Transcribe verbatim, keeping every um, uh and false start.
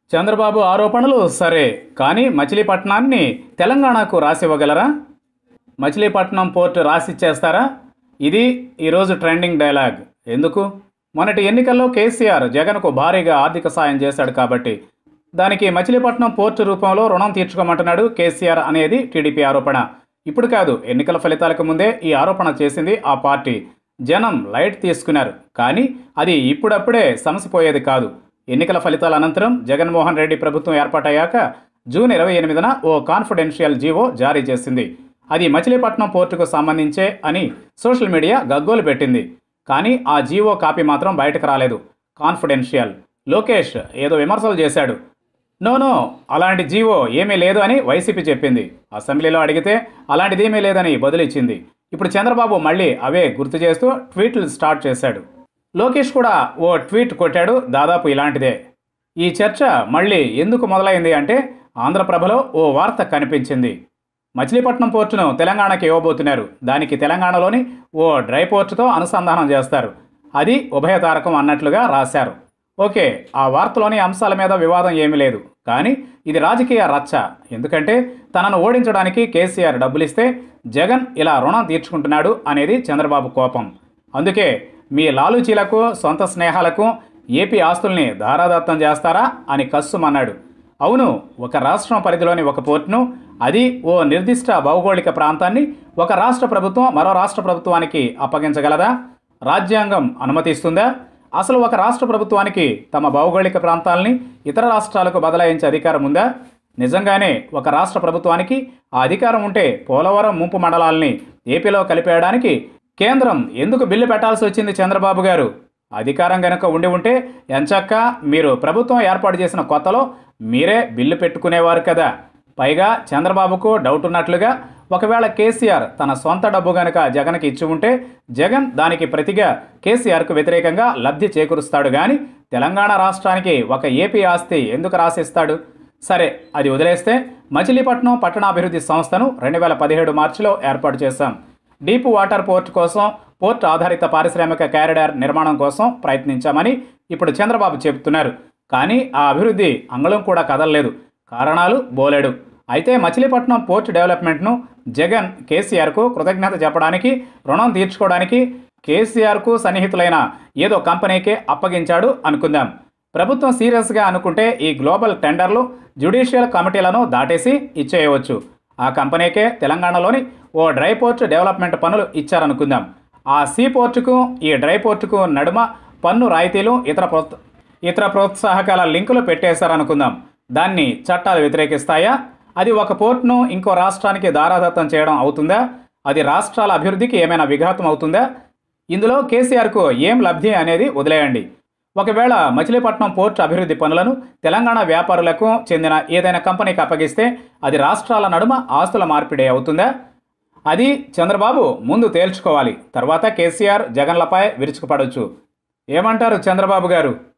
చంద్రబాబు ఆరోపణలు సరే, కానీ మచిలీపట్నాన్ని తెలంగాణకు రాసివ్వగలరా? మచిలీపట్నం పోర్టు రాసిచ్చేస్తారా? ఇది ఈరోజు ట్రెండింగ్ డైలాగ్. ఎందుకు? మొన్నటి ఎన్నికల్లో కేసీఆర్ జగన్కు భారీగా ఆర్థిక సాయం చేశాడు కాబట్టి దానికి మచిలీపట్నం పోర్టు రూపంలో రుణం తీర్చుకోమంటున్నాడు కేసీఆర్ అనేది టీడీపీ ఆరోపణ. ఇప్పుడు కాదు, ఎన్నికల ఫలితాలకు ముందే ఈ ఆరోపణ చేసింది ఆ పార్టీ. జనం లైట్ తీసుకున్నారు, కానీ అది ఇప్పుడప్పుడే సమసిపోయేది కాదు. ఎన్నికల ఫలితాల అనంతరం జగన్మోహన్ రెడ్డి ప్రభుత్వం ఏర్పాటయ్యాక జూన్ ఇరవై ఎనిమిదిన ఓ కాన్ఫిడెన్షియల్ జీవో జారీ చేసింది. అది మచిలీపట్నం పోర్టుకు సంబంధించే అని సోషల్ మీడియా గగ్గోలు పెట్టింది. కానీ ఆ జీవో కాపీ మాత్రం బయటకు రాలేదు. కాన్ఫిడెన్షియల్. లోకేష్ ఏదో విమర్శలు చేశాడు. నోనో, అలాంటి జీవో ఏమీ లేదు అని వైసీపీ చెప్పింది. అసెంబ్లీలో అడిగితే అలాంటిదేమీ లేదని బదులిచ్చింది. ఇప్పుడు చంద్రబాబు మళ్ళీ అవే గుర్తు చేస్తూ ట్వీట్లు స్టార్ట్ చేశాడు. లోకేష్ కూడా ఓ ట్వీట్ కొట్టాడు, దాదాపు ఇలాంటిదే. ఈ చర్చ మళ్ళీ ఎందుకు మొదలైంది అంటే ఆంధ్రప్రభలో ఓ వార్త కనిపించింది. మచిలీపట్నం పోర్టును తెలంగాణకి ఇవ్వబోతున్నారు. దానికి తెలంగాణలోని ఓ డ్రై పోర్టుతో అనుసంధానం చేస్తారు. అది ఉభయతారకం అన్నట్లుగా రాశారు. ఓకే, ఆ వార్తలోని అంశాల మీద వివాదం ఏమీ లేదు. కానీ ఇది రాజకీయ రచ్చ. ఎందుకంటే తనను ఓడించడానికి కేసీఆర్ డబ్బులిస్తే జగన్ ఇలా రుణం తీర్చుకుంటున్నాడు అనేది చంద్రబాబు కోపం. అందుకే మీ లాలూచీలకు, సొంత స్నేహాలకు ఏపీ ఆస్తుల్ని ధారాదత్తం చేస్తారా అని కస్సుమన్నాడు. అవును, ఒక రాష్ట్రం పరిధిలోని ఒక పోర్టును, అది ఓ నిర్దిష్ట భౌగోళిక ప్రాంతాన్ని ఒక రాష్ట్ర ప్రభుత్వం మరో రాష్ట్ర ప్రభుత్వానికి అప్పగించగలదా? రాజ్యాంగం అనుమతిస్తుందా? అసలు ఒక రాష్ట్ర ప్రభుత్వానికి తమ భౌగోళిక ప్రాంతాలని ఇతర రాష్ట్రాలకు బదలాయించే అధికారం ఉందా? నిజంగానే ఒక రాష్ట్ర ప్రభుత్వానికి ఆ అధికారం ఉంటే పోలవరం ముంపు మండలాల్ని ఏపీలో కలిపేయడానికి కేంద్రం ఎందుకు బిల్లు పెట్టాల్సి వచ్చింది చంద్రబాబు గారు? అధికారం గనుక ఉండి ఉంటే ఎంచక్క మీరు ప్రభుత్వం ఏర్పాటు చేసిన కొత్తలో మీరే బిల్లు పెట్టుకునేవారు కదా. పైగా చంద్రబాబుకు డౌట్ ఉన్నట్లుగా ఒకవేళ కేసీఆర్ తన సొంత డబ్బు గనుక జగన్కి ఇచ్చి ఉంటే జగన్ దానికి ప్రతిగా కేసీఆర్కు వ్యతిరేకంగా లబ్ధి చేకూరుస్తాడు. కానీ తెలంగాణ రాష్ట్రానికి ఒక ఏపీ ఆస్తి ఎందుకు రాసిస్తాడు? సరే, అది వదిలేస్తే మచిలీపట్నం పట్టణాభివృద్ధి సంస్థను రెండు వేల పదిహేడు మార్చిలో ఏర్పాటు చేశాం. డీప్ వాటర్ పోర్ట్ కోసం, పోర్ట్ ఆధారిత పారిశ్రామిక కారిడార్ నిర్మాణం కోసం ప్రయత్నించామని ఇప్పుడు చంద్రబాబు చెబుతున్నారు. కానీ ఆ అభివృద్ధి అంగుళం కూడా కదలలేదు. కారణాలు బోలెడు. అయితే మచిలీపట్నం పోర్ట్ డెవలప్మెంట్ను జగన్ కేసీఆర్కు కృతజ్ఞత చెప్పడానికి, రుణం తీర్చుకోవడానికి కేసీఆర్కు సన్నిహితులైన ఏదో కంపెనీకే అప్పగించాడు అనుకుందాం. ప్రభుత్వం సీరియస్గా అనుకుంటే ఈ గ్లోబల్ టెండర్లు, జ్యుడిషియల్ కమిటీలను దాటేసి ఇచ్చేయవచ్చు. ఆ కంపెనీకే తెలంగాణలోని ఓ డ్రై పోర్ట్ డెవలప్మెంట్ పనులు ఇచ్చారనుకుందాం. ఆ సీ పోర్టుకు, ఈ డ్రై పోర్టుకు నడుమ పన్ను రాయితీలు, ఇతర ప్రో ఇతర ప్రోత్సాహకాల లింకులు పెట్టేశారనుకుందాం. దాన్ని చట్టాలు వ్యతిరేకిస్తాయా? అది ఒక పోర్టును ఇంకో రాష్ట్రానికి దారాదత్తం చేయడం అవుతుందా? అది రాష్ట్రాల అభివృద్ధికి ఏమైనా విఘాతం అవుతుందా? ఇందులో కేసీఆర్కు ఏం లబ్ధి అనేది వదిలేయండి. ఒకవేళ మచిలీపట్నం పోర్టు అభివృద్ధి పనులను తెలంగాణ వ్యాపారులకు చెందిన ఏదైనా కంపెనీకి అప్పగిస్తే అది రాష్ట్రాల నడుమ ఆస్తుల మార్పిడి అవుతుందా? అది చంద్రబాబు ముందు తేల్చుకోవాలి. తర్వాత కేసీఆర్, జగన్లపై విరుచుకుపడవచ్చు. ఏమంటారు చంద్రబాబు గారు?